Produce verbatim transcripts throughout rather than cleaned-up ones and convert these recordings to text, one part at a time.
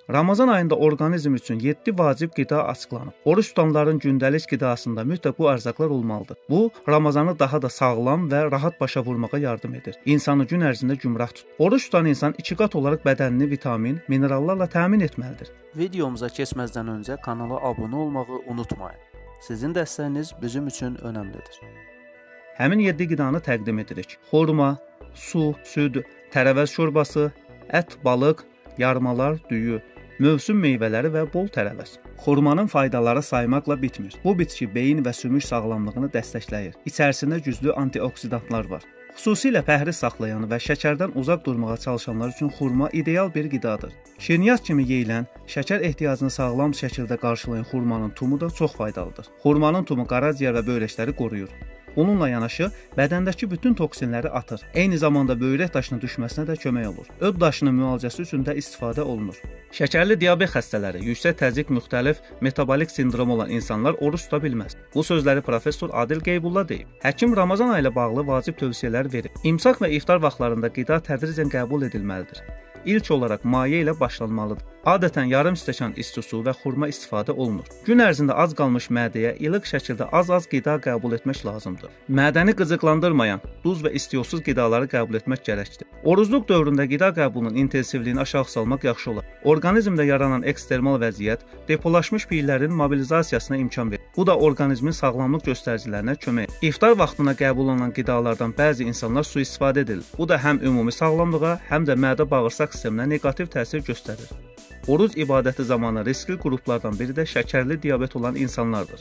Ramazan ayında orqanizm üçün yeddi vacib qida açıqlanıb. Oruç tutanların gündəlik qidasında mütləq bu ərzaqlar olmalıdır. Bu, Ramazanı daha da sağlam və rahat başa vurmağa yardım edir. İnsanı gün ərzində gümrah tutur. Oruç tutan insan iki qat olaraq bədənini vitamin, minerallarla təmin etməlidir. Videomuza keçməzdən öncə kanala abunə olmağı unutmayın. Sizin dəstəyiniz bizim üçün önəmlidir. Həmin yeddi qidanı təqdim edirik. Xurma, su, süd, tərəvəz şorbası, ət, balıq, yarmalar, düyü, mövsüm meyvələri və bol tərəvəz. Xurmanın faydaları saymaqla bitmir. Bu bitki beyin və sümük sağlamlığını dəstəkləyir. İçərisində güclü antioksidantlar var. Xüsusilə pəhriz saxlayan və şəkərdən uzaq durmağa çalışanlar üçün xurma ideal bir qidadır. Şirniyyat kimi yeyilən, şəkər ehtiyacını sağlam şəkildə qarşılayan xurmanın tumu da çox faydalıdır. Xurmanın tumu qaraciyər və böyrəkləri qoruyur. Onunla yanaşı bədəndəki bütün toksinləri atır. Eyni zamanda böyrək daşının düşməsinə də kömək olur. Öd daşının müalicəsi üçün də istifadə olunur. Şəkərli diabet xəstələri, yüksək təzyiq, müxtəlif metabolik sindrom olan insanlar oruç tuta bilməz. Bu sözləri professor Adil Qeybulla deyib. Həkim Ramazan ayı ilə bağlı vacib tövsiyələr verir. İmsak və iftar vaxtlarında qida tədricən qəbul edilməlidir. İlk olaraq maye ilə başlanmalıdır. Adətən yarım stəkan isti su və xurma istifadə olunur. Gün ərzində az qalmış mədəyə ilıq şəkildə az-az qida qəbul etmək lazımdır. Mədəni qıcıqlandırmayan, duz və istioksuz qidaları qəbul etmək gərəkdir. Orucluq dövründə qida qəbulunun intensivliyini aşağı salmaq yaxşı olar. Orqanizmdə yaranan ekstremal vəziyyət depolaşmış piylərin mobilizasiyasına imkan verir. Bu da orqanizmin sağlamlıq göstəricilərinə kömək edir. İftar vaxtına qəbul olunan qidalardan bəzi insanlar sui-istifadə edilir. Bu da həm ümumi sağlamlığa, həm də mədə-bağırsaq sisteminə neqativ təsir göstərir. Oruc ibadəti zamanı riskli qruplardan biri də şəkərli diabet olan insanlardır.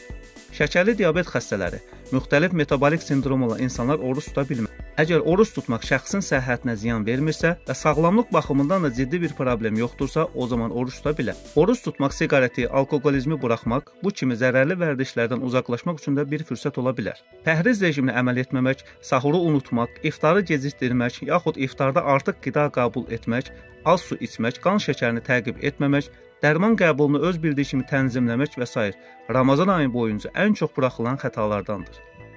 Şəkərli diabet xəstələri, müxtəlif metabolik sindrom olan insanlar oruç tuta bilmir. Əgər oruç tutmaq şəxsin səhhətinə ziyan vermirsə və sağlamlıq baxımından da ciddi bir problem yoxdursa, o zaman oruç tuta bilər. Oruç tutmaq siqareti, alkoqolizmi buraxmaq, bu kimi zərərli vərdişlərdən uzaqlaşmaq üçün də bir fürsət ola bilər. Pəhriz rejiminə əməl etməmək, sahuru unutmaq, iftarı gecikdirmək, yaxud iftarda artıq qida qəbul etmək, az su içmək, qan şəkərini təqib etməmək, dərman qəbulunu öz bildiyi kimi tənzimləmək və s. Ramazan ayı boyunca ən çox buraxılan xətalardandır.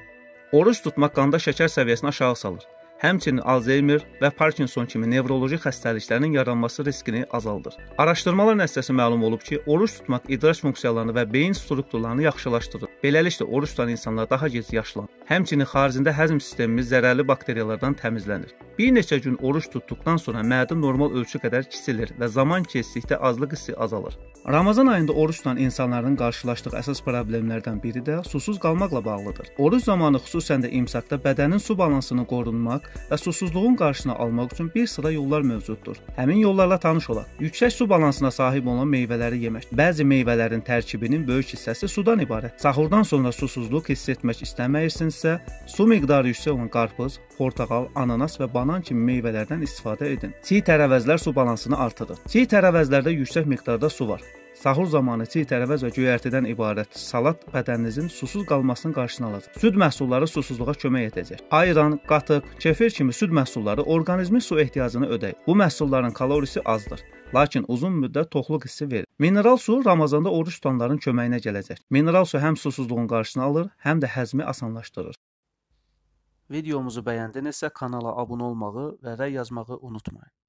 Oruç tutmaq qanda şəkər səviyyəsini aşağı salır. Həmçinin Alzheimer və Parkinson kimi nevroloji xəstəliklərin yaranması riskini azaldır. Araşdırmalar nəticəsi məlum olub ki, oruç tutmaq idrak funksiyalarını və beyin strukturlarını yaxşılaşdırır. Beləliklə, oruç tutan insanlar daha gec yaşlanır. Həmçinin xaricində həzm sistemimiz zərərli bakteriyalardan təmizlənir. Bir neçə gün oruç tutduqdan sonra mədə normal ölçü qədər kisilir və zaman keçdikdə azlıq hissi azalır. Ramazan ayında oruç tutan insanların qarşılaşdığı əsas problemlərdən biri də susuz qalmaqla bağlıdır. Oruç zamanı xüsusən də imsakda bədənin su balansını qorunmaq və susuzluğun qarşısını almaq üçün bir sıra yollar mövcuddur. Həmin yollarla tanış olaq. Yüksək su balansına sahib olan meyvələri yemək. Bəzi meyvələrin tərkibinin böyük hissəsi sudan ibarət. Sahurdan sonra susuzluq hiss etmək istəməyirsinizsə, su miqdarı yüksək olan qarpız, portağal, ananas və banan kimi meyvələrdən istifadə edin. Çiy tərəvəzlər su balansını artırır. Çiy tərəvəzlərdə yüksək miqdarda su var. Sahur zamanı çiy tərəvəz və göyərtidən ibarət salat bədəninizin susuz qalmasının qarşısını alacaq. Süd məhsulları susuzluğa kömək edəcək. Ayran, qatıq, kefir kimi süd məhsulları orqanizmin su ehtiyacını ödəyir. Bu məhsulların kalorisi azdır, lakin uzun müddət toxluq hissi verir. Mineral su Ramazanda oruç tutanların köməyinə gələcək. Mineral su həm susuzluğun qarşısını alır, həm də həzmi asanlaşdırır. Videomuzu bəyəndinizsə kanala abunə olmağı və rəy yazmağı unutmayın.